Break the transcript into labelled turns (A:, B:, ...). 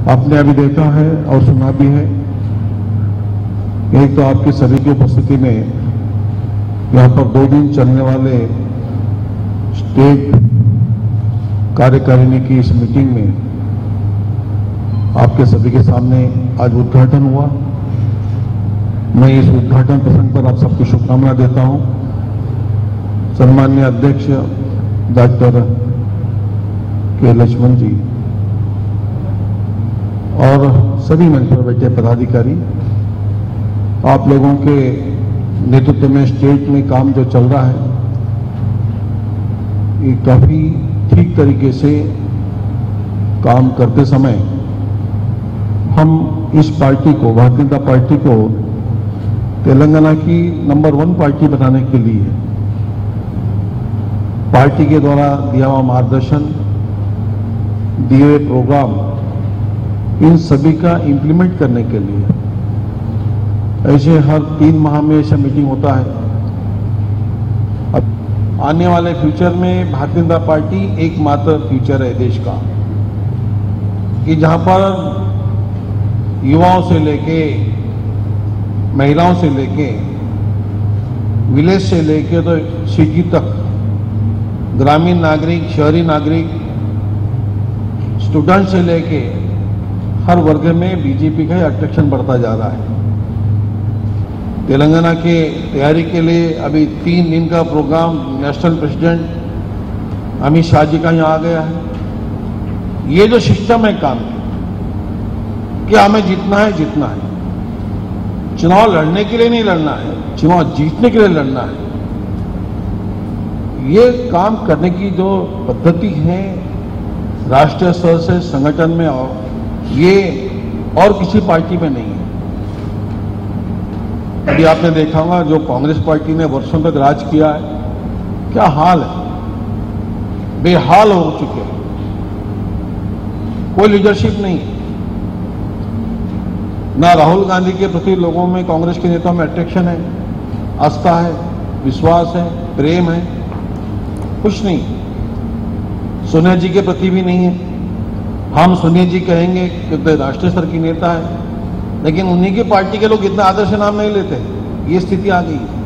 A: आपने अभी देखा है और सुना भी है। एक तो आपकी सभी की उपस्थिति में यहां पर 2 दिन चलने वाले स्टेट कार्यकारिणी की इस मीटिंग में आपके सभी के सामने आज उद्घाटन हुआ। मैं इस उद्घाटन प्रसंग पर आप सबको शुभकामना देता हूं। सम्माननीय अध्यक्ष डॉक्टर के लक्ष्मण जी और सभी मंच पर बैठे पदाधिकारी, आप लोगों के नेतृत्व में स्टेट में काम जो चल रहा है ये काफी ठीक तरीके से काम करते समय हम इस पार्टी को, भारतीय जनता पार्टी को तेलंगाना की नंबर 1 पार्टी बनाने के लिए पार्टी के द्वारा दिया हुआ मार्गदर्शन, दिए हुए प्रोग्राम, इन सभी का इंप्लीमेंट करने के लिए ऐसे हर 3 माह में ऐसा मीटिंग होता है। अब आने वाले फ्यूचर में भारतीय जनता पार्टी एकमात्र फ्यूचर है देश का कि जहां पर युवाओं से लेके, महिलाओं से लेके, विलेज से लेके तो सिटी तक, ग्रामीण नागरिक, शहरी नागरिक, स्टूडेंट से लेके हर वर्ग में बीजेपी का अट्रैक्शन बढ़ता जा रहा है। तेलंगाना के तैयारी के लिए अभी 3 दिन का programme national president Amit Shah ji का यहाँ आ गया है। ये जो सिस्टम है काम कि हमें जीतना है, जीतना है, चुनाव लड़ने के लिए नहीं लड़ना है, चुनाव जीतने के लिए लड़ना है। ये काम करने की जो पद्धति है राष्ट्रीय स्तर से संगठन में, और ये और किसी पार्टी में नहीं है। अभी आपने देखा होगा जो कांग्रेस पार्टी ने वर्षों तक राज किया है, क्या हाल है, बेहाल हो चुके हैं, कोई लीडरशिप नहीं है। ना राहुल गांधी के प्रति लोगों में, कांग्रेस के नेताओं में अट्रैक्शन है, आस्था है, विश्वास है, प्रेम है, कुछ नहीं। सोनिया जी के प्रति भी नहीं है। हम सोनिया जी कहेंगे कि राष्ट्रीय स्तर की नेता है, लेकिन उन्हीं की पार्टी के लोग इतना आदर से नाम नहीं लेते। ये स्थिति आ गई।